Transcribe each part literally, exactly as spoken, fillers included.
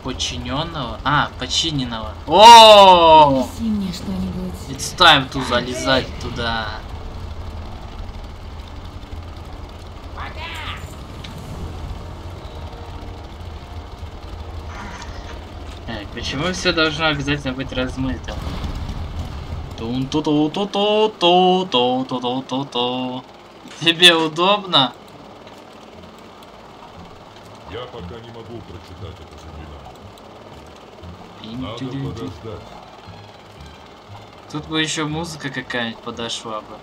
подчиненного. А, подчиненного. О! Мне что-нибудь. It's time to залезать туда. Так, почему все должно обязательно быть размыто? Тун-ту-ту-ту-ту-ту-ту-ту-ту-ту. Тебе удобно? Я пока не могу прочитать это заклинание. Надо подождать. Тут бы еще музыка какая-нибудь подошла бы.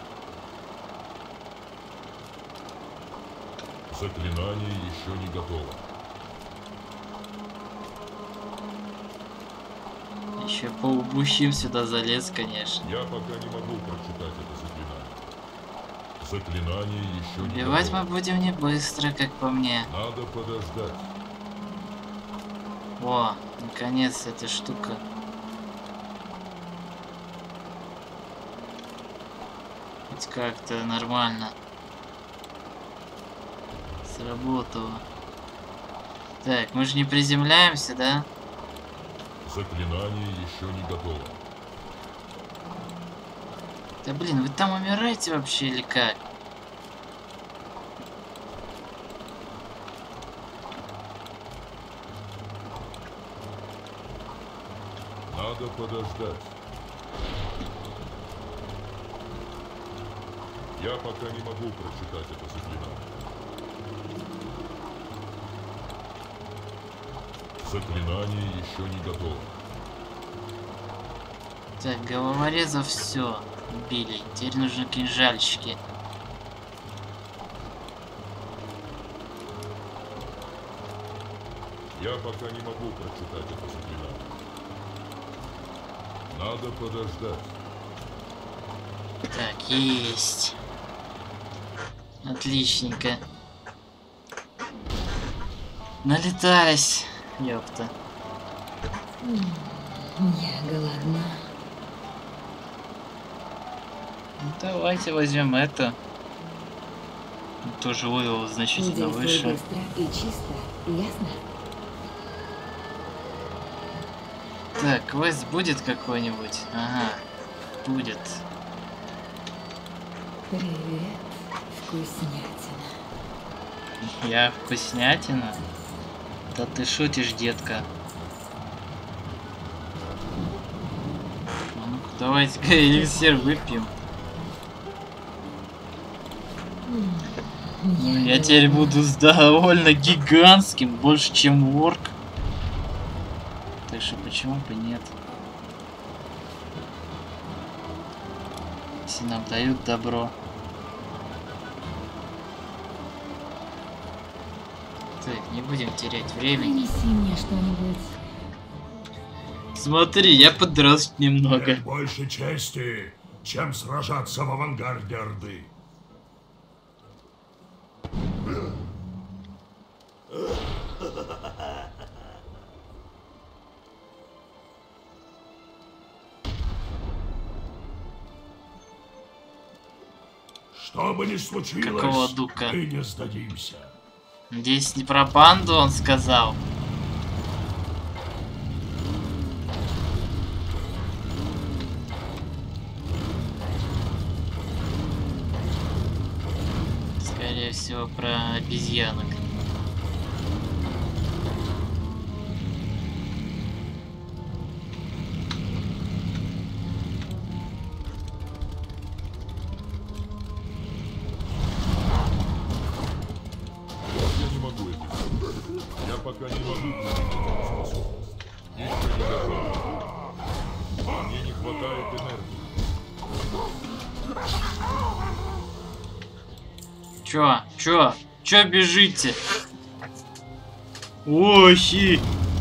Заклинание еще не готово. Еще полубухим сюда залез, конечно. Я пока не могу прочитать это заклинание. Заклинание еще не Убивать готово. мы будем не быстро, как по мне. Надо подождать. О, наконец эта штука. Хоть как-то нормально сработало. Так, мы же не приземляемся, да? Заклинание еще не готово. Да блин, вы там умираете вообще или как? Надо подождать. Я пока не могу прочитать это заклинание. Заклинание еще не готово. Так, головорезов все убили. Теперь нужны кинжальщики. Я пока не могу прочитать это заклинание. Надо подождать. Так, есть. Отличненько. Налетались. Ёпта. Я голодна. Ну, давайте возьмем это. Тоже уровень значительно Действуй выше. быстро и чисто, ясно? Так, квест будет какой-нибудь? Ага, будет. Привет, вкуснятина. Я вкуснятина? Да ты шутишь, детка. А ну-ка, давайте-ка эликсир выпьем. Ну, я теперь буду довольно гигантским, больше, чем орк. Так что почему бы нет? Если нам дают добро. Так, не будем терять времени. Принеси мне что-нибудь. Смотри, я подрос немного. Нет больше чести, чем сражаться в авангарде Орды. Что бы ни случилось, Какого дука? мы не сдадимся. Здесь не про банду он сказал. Скорее всего, про обезьянок. Я не могу это сделать. Я пока не могу применить эту способность. Еще не готов. Мне не хватает энергии. Чё? Чё? Чё бежите? Охи!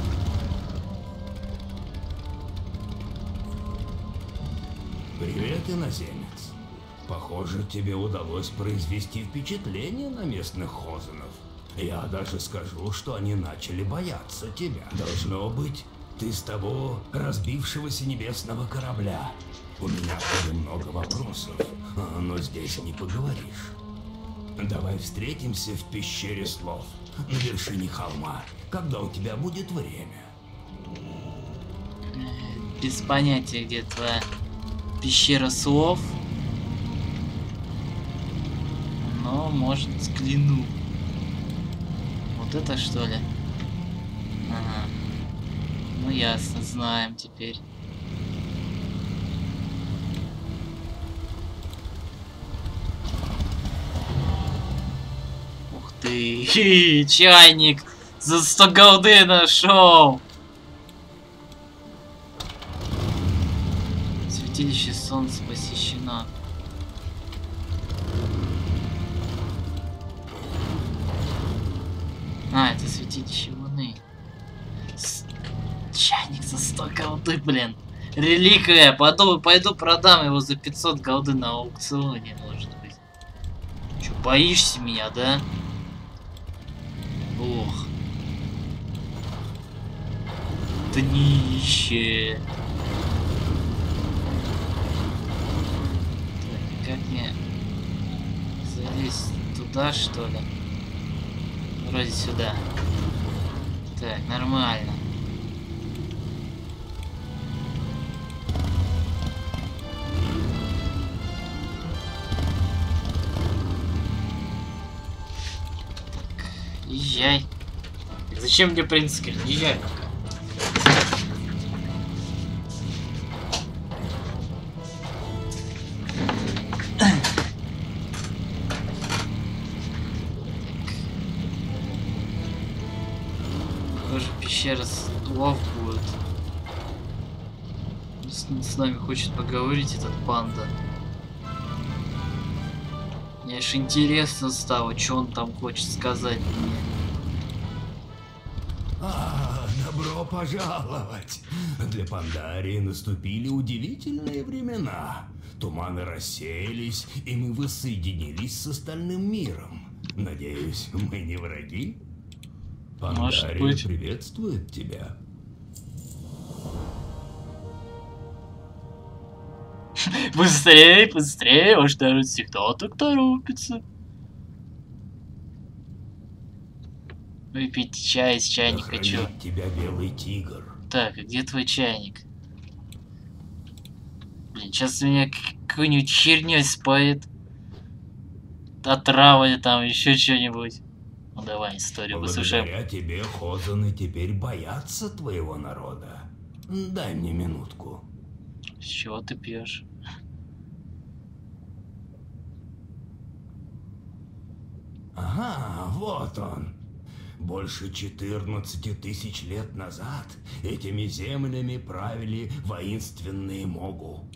Привет, иноземец. Похоже, тебе удалось произвести впечатление на местных хозенов. Я даже скажу, что они начали бояться тебя. Должно быть, ты с того разбившегося небесного корабля. У меня к тебе много вопросов, но здесь не поговоришь. Давай встретимся в пещере слов, на вершине холма, когда у тебя будет время. без понятия, где твоя пещера слов. Но, может, взгляну. Вот это что ли? Ага. Ну ясно, знаем теперь. Ух ты, чайник за сто голды нашел. Святилище солнца посещено. А, это святилище луны. С... Чайник за сто голды, блин. Реликвия. Пойду, пойду продам его за пятьсот голды на аукционе, может быть. Че, боишься меня, да? Ох. Днище. Так, как мне залезть туда, что ли? Вроде сюда. Так, нормально. Так, езжай. Так, зачем мне принц сказать? Езжай пока. Пещера слов будет. С, с нами хочет поговорить этот панда. Мне аж интересно стало, что он там хочет сказать мне. А, добро пожаловать! Для Пандарии наступили удивительные времена. Туманы рассеялись, и мы воссоединились с остальным миром. Надеюсь, мы не враги? Пандария приветствует тебя. Быстрее, быстрее, ваш народ всегда так торопится. Выпить чай из чайника, чё? Тебя белый тигр. Так, а где твой чайник? Блин, сейчас меня какой-нибудь херней споет. Отрава там, еще что-нибудь. Ну давай историю выслушаем. Благодаря тебе хозаны теперь боятся твоего народа. Дай мне минутку. С чего ты пьешь? Ага, вот он. Больше четырнадцати тысяч лет назад этими землями правили воинственные Могу.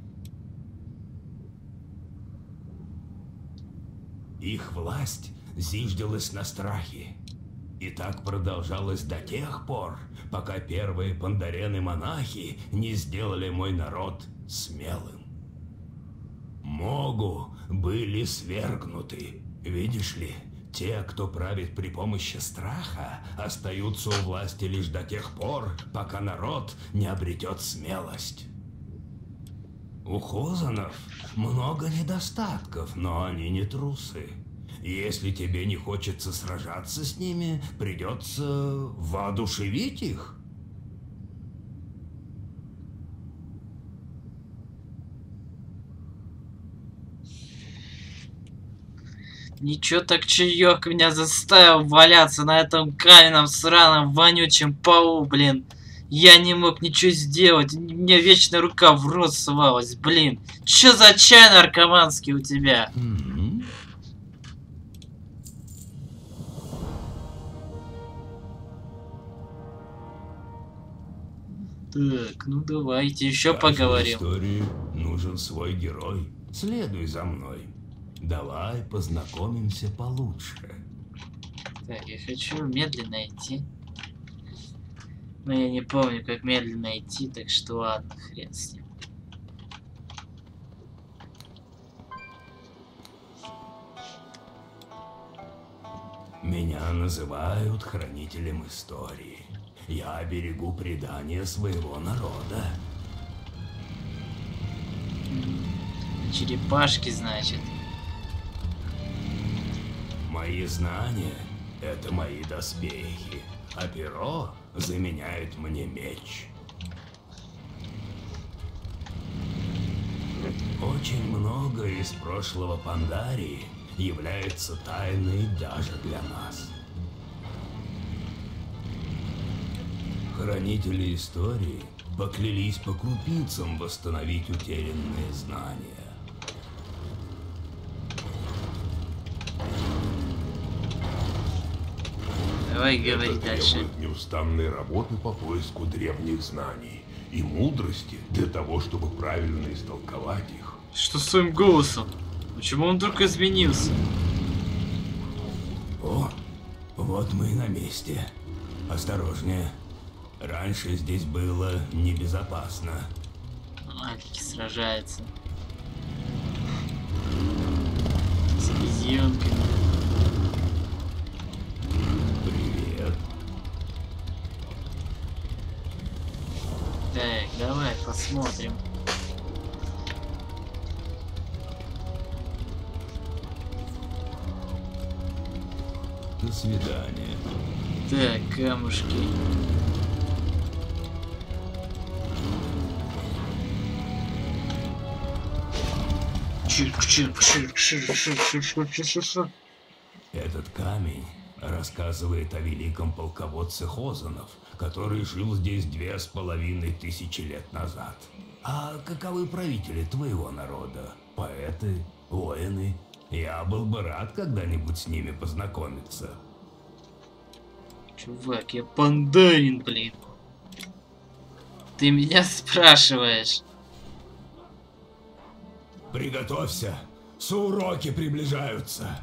Их власть зиждилась на страхе. И так продолжалось до тех пор, пока первые пандарены-монахи не сделали мой народ смелым. Могу были свергнуты. Видишь ли, те, кто правит при помощи страха, остаются у власти лишь до тех пор, пока народ не обретет смелость. У хозанов много недостатков, но они не трусы. Если тебе не хочется сражаться с ними, придется воодушевить их. Ничего так чаек меня заставил валяться на этом каменном сраном вонючем полу, блин. Я не мог ничего сделать, мне вечно рука в рот совалась, блин. Чё за чай наркоманский у тебя? Mm-hmm. Так, ну давайте еще Каждой поговорим. истории нужен свой герой. Следуй за мной. Давай познакомимся получше. Так, я хочу медленно идти. Но я не помню, как медленно идти, так что ладно, хрен с ним. Меня называют хранителем истории. Я берегу предания своего народа. Черепашки, значит. Мои знания — это мои доспехи, а перо заменяет мне меч. Очень многое из прошлого Пандарии является тайной даже для нас. Хранители истории поклялись по крупицам восстановить утерянные знания. Давай говори Это дальше. требует неустанной работы по поиску древних знаний и мудрости для того, чтобы правильно истолковать их. Что с твоим голосом? Почему он вдруг изменился? О, вот мы и на месте. Осторожнее. Раньше здесь было небезопасно. Маленький сражается. С обезьянками. Привет. Так, давай посмотрим. До свидания. Так, камушки. Чирк, чирк, чирк, чирк, чирк, чирк, чирк, чирк, чирк. Этот камень рассказывает о великом полководце Хозанов, который жил здесь две с половиной тысячи лет назад. А каковы правители твоего народа? Поэты? Воины? Я был бы рад когда-нибудь с ними познакомиться. Чувак, я пандарин, блин. Ты меня спрашиваешь. Приготовься, соуроки приближаются.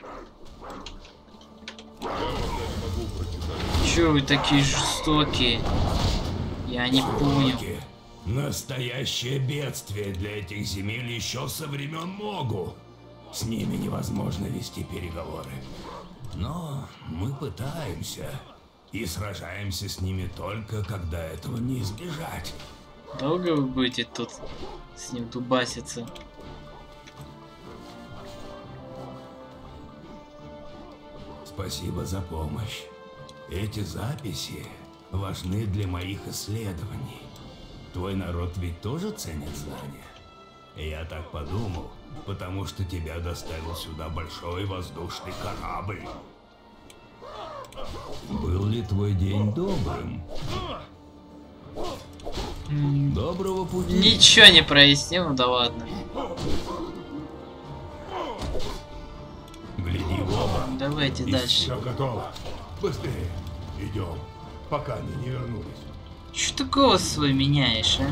Я пока не могу прочитать. Чё вы такие жестокие? Я не понял. Соуроки — настоящее бедствие для этих земель еще со времен Могу. С ними невозможно вести переговоры. Но мы пытаемся и сражаемся с ними только, когда этого не избежать. Долго вы будете тут с ним дубаситься? Спасибо за помощь. Эти записи важны для моих исследований. Твой народ ведь тоже ценит знания? Я так подумал, потому что тебя доставил сюда большой воздушный корабль. Был ли твой день добрым? Доброго пути. Ничего не прояснил, ну да ладно. Гляди в оба. Давайте И дальше. Все готово. Быстрее. Идем. Пока они не вернулись. Чё ты голос свой меняешь, а?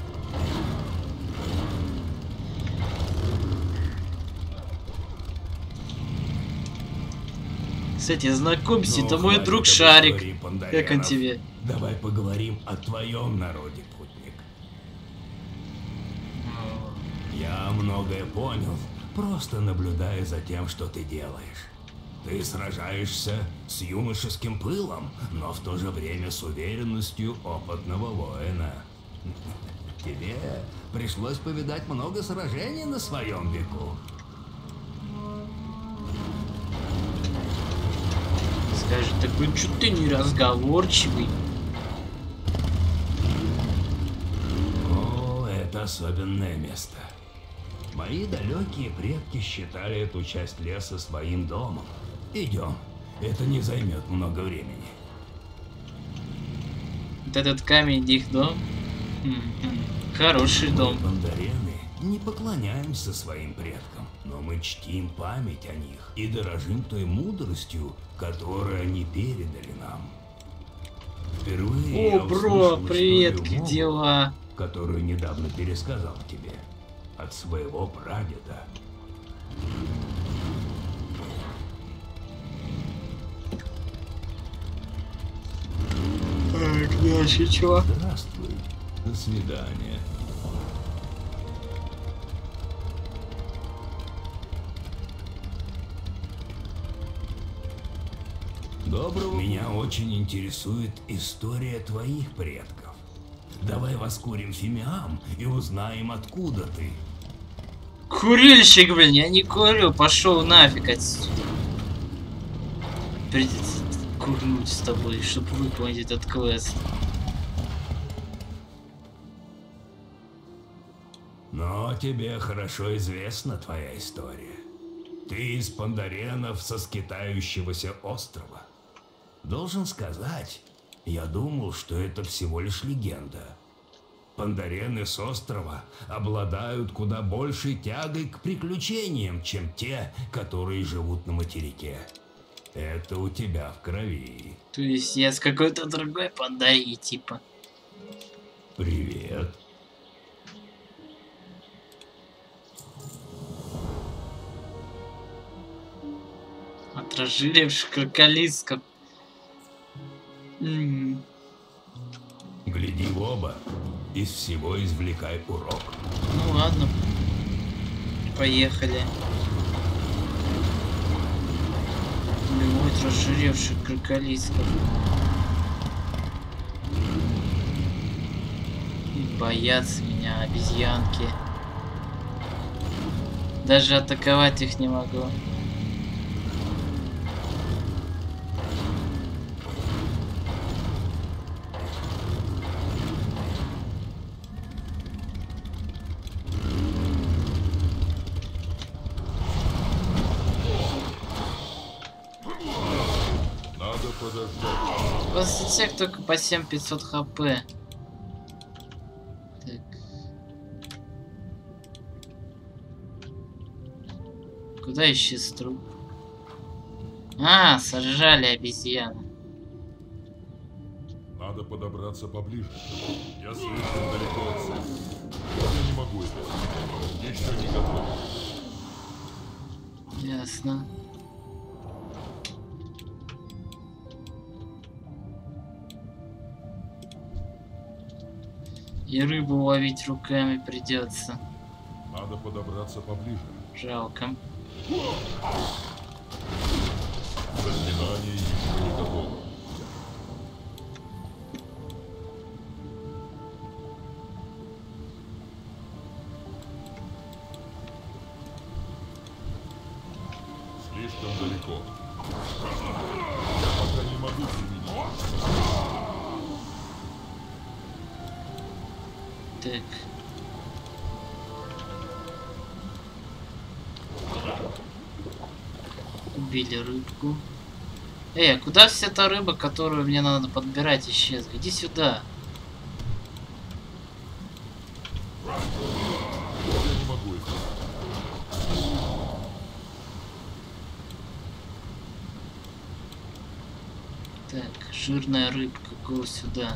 Кстати, знакомься, Ну, это мой хватит друг об Шарик. истории Как он пандарянов. тебе? Давай поговорим о твоем народе, путник. Я многое понял, просто наблюдая за тем, что ты делаешь. Ты сражаешься с юношеским пылом, но в то же время с уверенностью опытного воина. Тебе пришлось повидать много сражений на своем веку. Скажет, такой, чё ты не разговорчивый? О, это особенное место. Мои далекие предки считали эту часть леса своим домом. Идем, это не займет много времени. Вот этот камень, где их дом? М-м, хороший дом. Мы, пандарены, не поклоняемся своим предкам, но мы чтим память о них и дорожим той мудростью, которую они передали нам. Впервые О, я бро, услышал привет, историю как Могу, дела? которую недавно пересказал тебе от своего прадеда. Так, дальше чё? Здравствуй. До свидания. Доброго. Меня очень интересует история твоих предков. Давай воскурим фимиам и узнаем, откуда ты. Курильщик, блин, я не курю, пошел нафиг отсюда. Придется курнуть с тобой, чтобы выполнить этот квест. Но тебе хорошо известна твоя история. Ты из Пандаренов со скитающегося острова. Должен сказать, я думал, что это всего лишь легенда. Пандарены с острова обладают куда большей тягой к приключениям, чем те, которые живут на материке. Это у тебя в крови. То есть я с какой-то другой Пандарии, типа. Привет. От разжиревших кроколисков. М-м. Гляди в оба. Из всего извлекай урок. Ну ладно. Поехали. Убивать разжиревших кроколисков. И боятся меня обезьянки. Даже атаковать их не могу. После всех только по семь пятьсот хп. Так. Куда исчез труп? А, сожрали обезьяны. Надо подобраться поближе. Я слишком далеко от цели. Я не могу это. Еще не готов. Ясно. И рыбу ловить руками придется. Надо подобраться поближе. Жалко. Заклинание еще не готово. Слишком далеко. Я пока не могу применить. Так. Убили рыбку. Эй, а куда вся та рыба, которую мне надо подбирать, исчезла? Иди сюда. Я не могу это. Так, жирная рыбка, го сюда.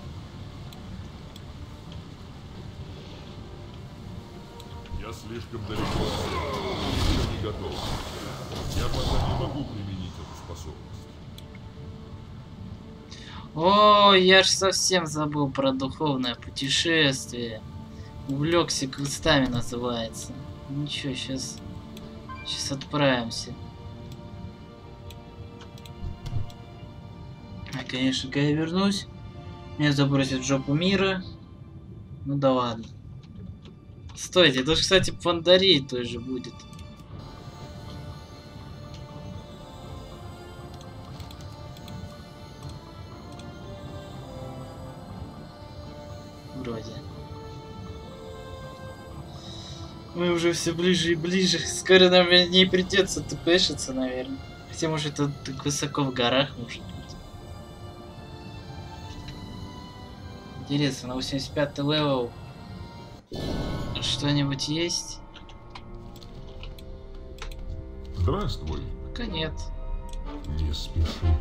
Я слишком далеко от цели. Еще не готов. Я пока не могу применить эту способность. О, я ж совсем забыл про духовное путешествие. Увлекся квестами называется. Ничего, сейчас, сейчас отправимся. А, конечно, когда я вернусь, меня забросят в жопу мира. Ну да ладно. Стойте, это же, кстати, Пандарии той же будет. Вроде. Мы уже все ближе и ближе. Скоро нам не придется тпшиться, наверное. Хотя, может, это так высоко в горах, может быть. Интересно, на восемьдесят пятый левел что-нибудь есть? Здравствуй. Пока нет. Не спеши.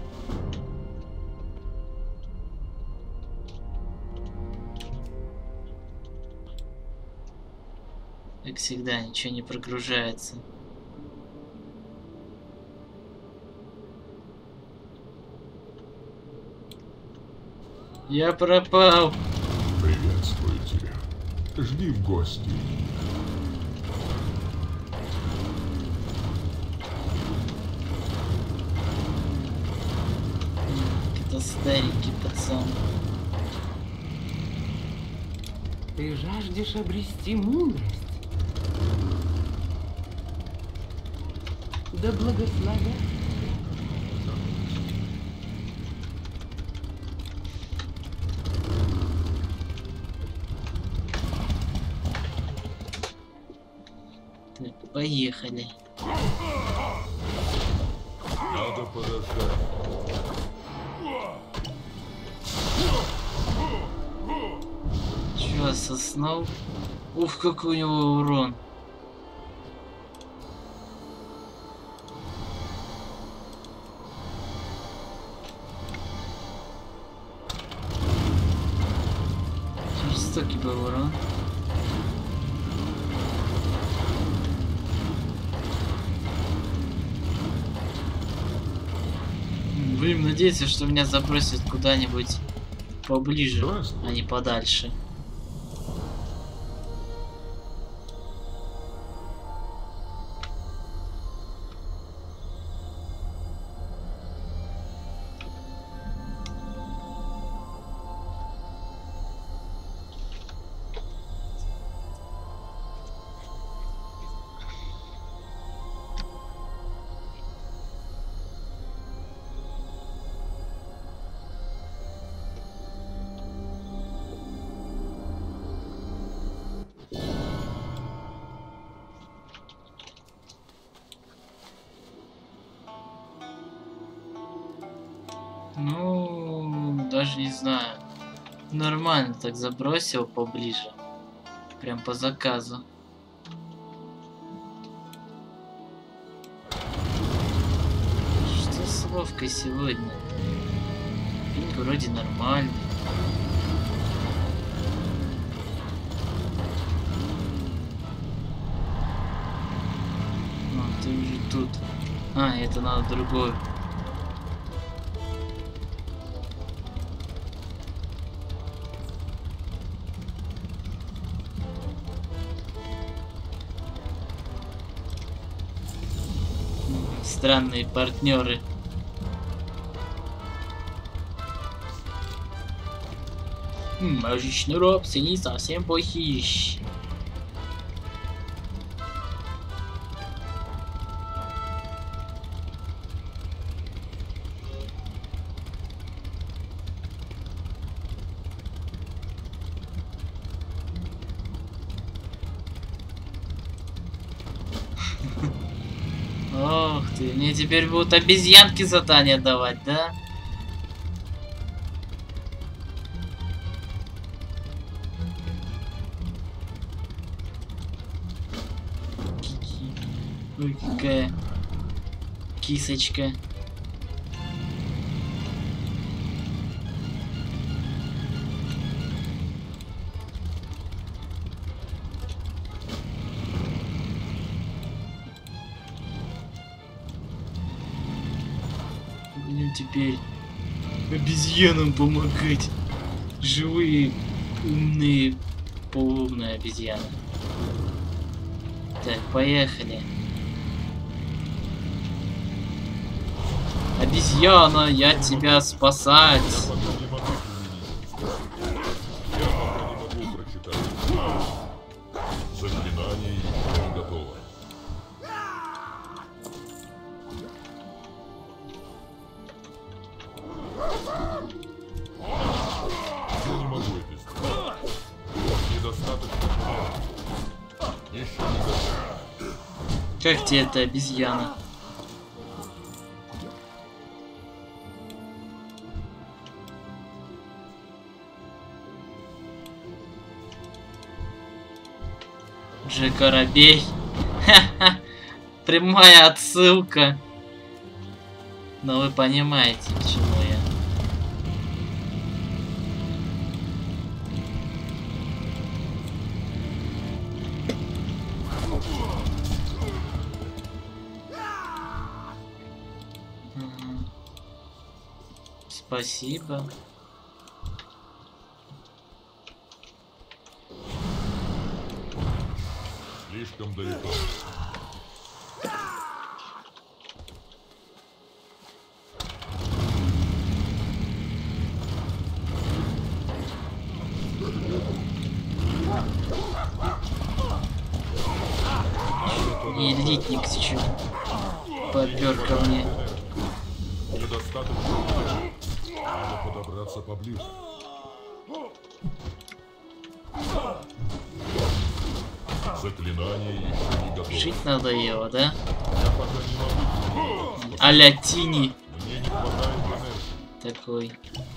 Как всегда, ничего не прогружается. Я пропал. Приветствую тебя. Жди в гости. Это старенький пацан. Ты жаждешь обрести мудрость? Да благословят. поехали. Надо подождать. Чё, соснул? Ух, какой у него урон. Жестокий был урон. Будем надеяться, что меня забросят куда-нибудь поближе, а не подальше. Ну, даже не знаю. Нормально так забросил поближе. Прям по заказу. Что с Вовкой сегодня? Пинг вроде нормальный. А, ты уже тут. А, это надо другой. Странные партнеры. Мажичный роб, не совсем плохищ. Ох ты, мне теперь будут обезьянки задания давать, да? Ой, какая кисочка. Будем теперь обезьянам помогать. Живые, умные, полуумные обезьяны. Так, поехали. Обезьяна, я тебя спасать. Я пока не могу прочитать. Заклинание еще не готово. Я не могу это сделать. Недостаточно. Еще не готово. Как тебе эта обезьяна? Же Коробей. Ха-ха. Прямая отсылка. Но вы понимаете, к чему я. Мгм. Спасибо. Слишком далеко. Элитник чуть попёр ко мне. Недостаточно. Надо подобраться поближе. Заклинание еще не готово. Жить надоело, да? Я пока не могу. А-ля Тини Мне не хватает энергии. такой.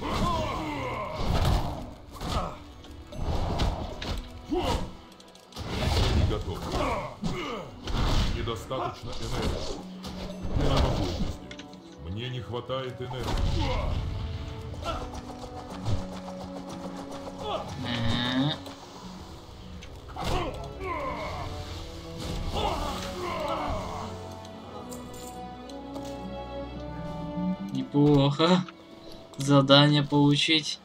Не готов. Недостаточно энергии. Я не могу это сделать. Мне не хватает энергии. А. Неплохо. Задание получить.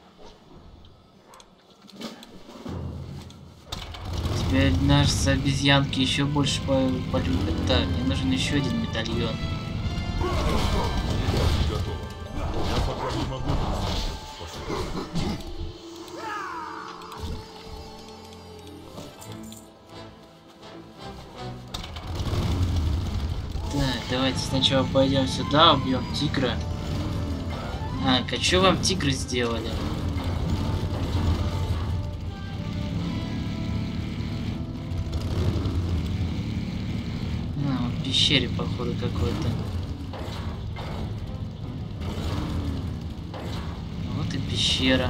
Теперь наши обезьянки еще больше по- полюбят. Так, мне нужен еще один медальон. Не готово. Я пока не могу применить эту способность. Так, давайте сначала пойдем сюда, убьем тигра. А, а что вам тигры сделали? А, в пещере, походу, какой-то. Вот и пещера.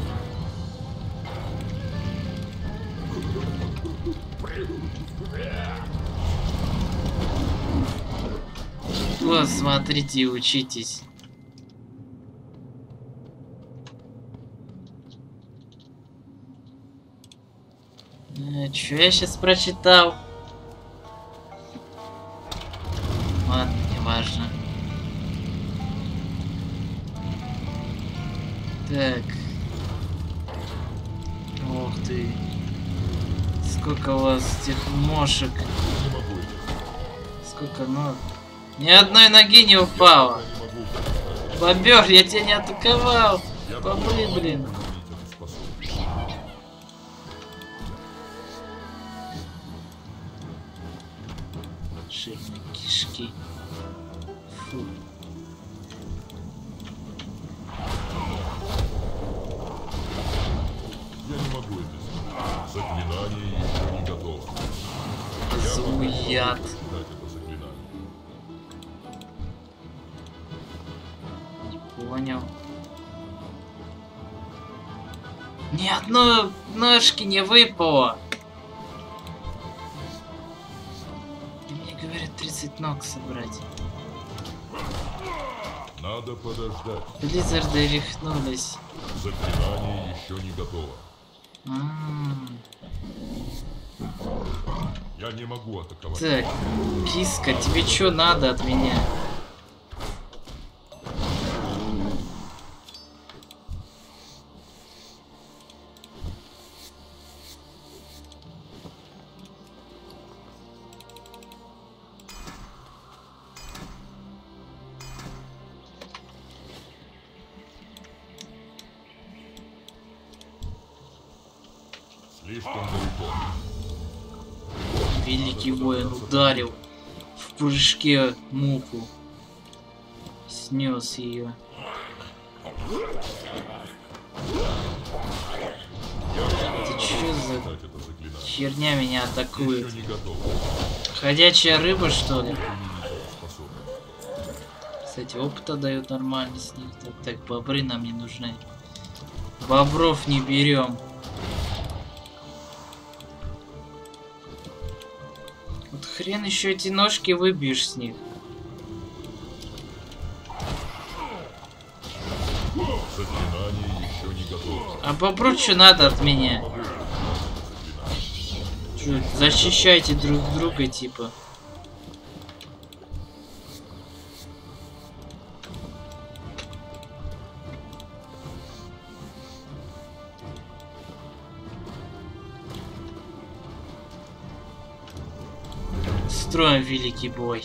Вот, смотрите и учитесь. А, чё я сейчас прочитал? Ладно, не важно. Так. Ух ты. Сколько у вас этих мошек? Не могу это. Сколько ног? Ни одной ноги не упало. Я не могу предоставить. Бобер, я тебя не атаковал. Я Бобры, пока не могу блин. применить эту способность. Жирные кишки. Фу. Я не могу это сделать. Заклинание еще не готово. Зуят. Дать это заклинание. Не понял. Ни одной ножки не выпало. И мне говорят тридцать ног собрать. Надо подождать. Близзарды рехнулись. Заклинание еще не готово. М. Я не могу атаковать. Так, киска, тебе что надо от меня? Слишком далеко. Великий воин ударил в прыжке муху. Снес ее. Это что за Дать это заклинание. херня меня атакует? Еще не готово. Ходячая рыба, что ли? Применить эту способность. Кстати, опыта дают нормально с них. Так, так, бобры нам не нужны. Бобров не берем. Вот хрен еще эти ножки выбьешь с них. Заклинание еще не готово. А бобру что надо от меня? Чё, защищайте друг друга, типа. Строим великий бой.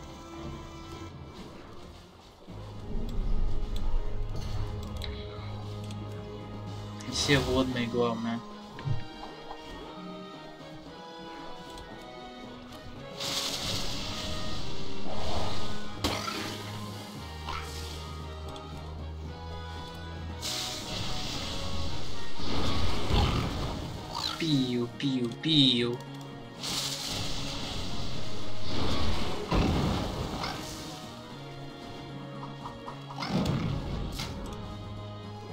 Все водные, главное. Пию, пию, пию.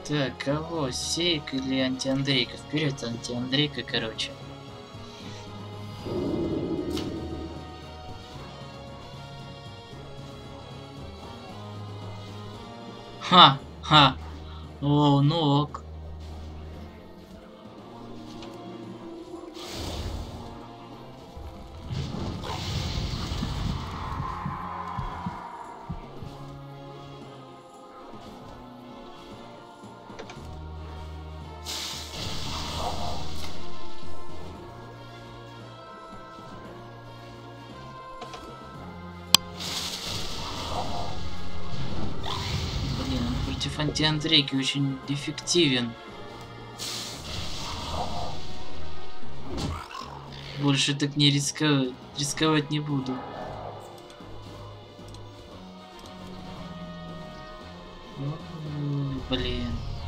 Так, кого? Сейк или антиандрейка? Вперед, антиандрейка, короче. Ха, ха. О, ну ок. Против антиандрейки очень эффективен. Больше так не рисковать, рисковать не буду. Ой, блин.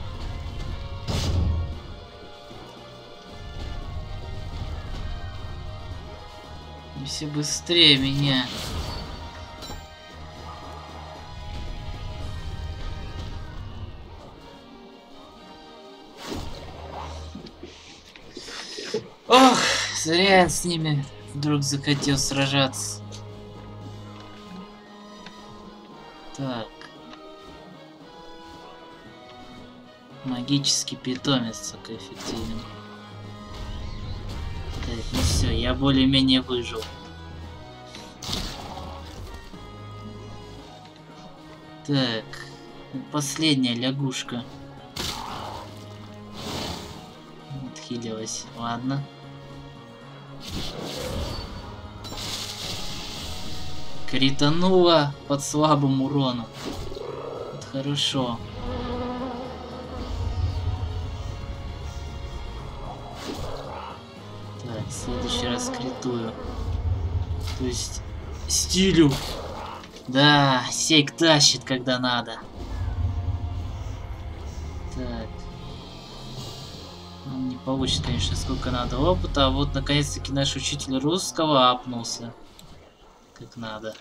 И все быстрее меня. Ох, зря я с ними вдруг захотел сражаться. Так. Магический питомец такой эффективен. Так, ну все, я более-менее выжил. Так, последняя лягушка. Отхилилась, ладно. Кританула под слабым уроном. Это хорошо. Так, в следующий раз критую. То есть стилю. Да, Сейк тащит, когда надо. Так. Он не получит, конечно, сколько надо опыта. А вот наконец-таки наш учитель русского апнулся. Как надо.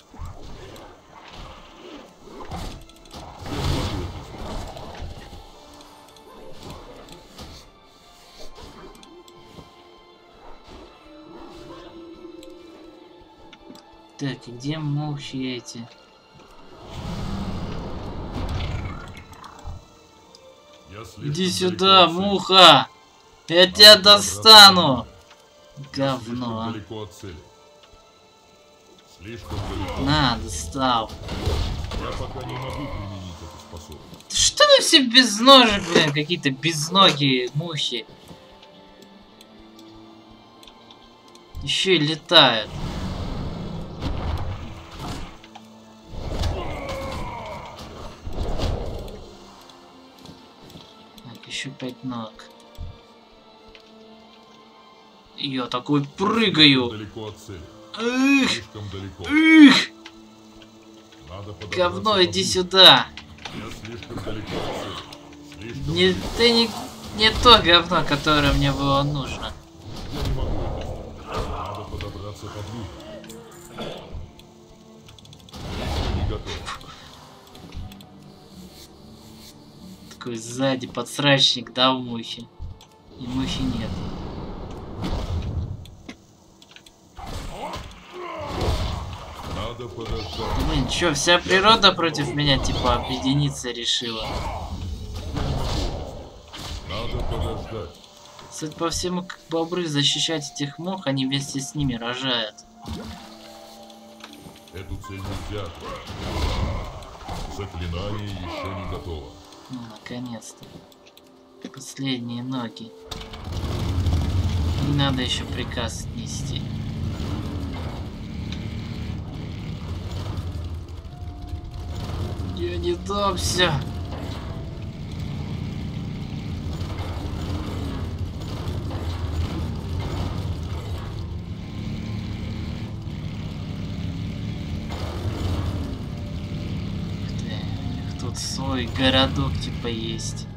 Так, и где мухи эти? Иди сюда, муха! Я тебя достану! Говно. На, достал. Я пока не могу применить эту способность. Что вы все без ножек, блин, какие-то безногие мухи? Еще и летают. Так, еще пять ног. Я такой прыгаю. Далеко от цели. Эх, Слишком далеко. эх, Надо подобраться говно, иди поближе. сюда. Я слишком далеко от цели. Слишком Не, ты не, не то говно, которое мне было нужно. Я не могу это сделать. Надо подобраться поближе. Я не готов. Такой сзади подсрачник, да, у мухи. И мухи нет. Надо подождать. Блин, чё, вся природа против меня, типа, объединиться решила? Надо подождать. Судя по всему, как бобры защищать этих мух, они вместе с ними рожают. Эту цель нельзя отвратить. Заклинание еще не готово. Ну, наконец-то. Последние ноги. Не надо еще приказ нести. Я не дамся. Тут свой городок типа есть.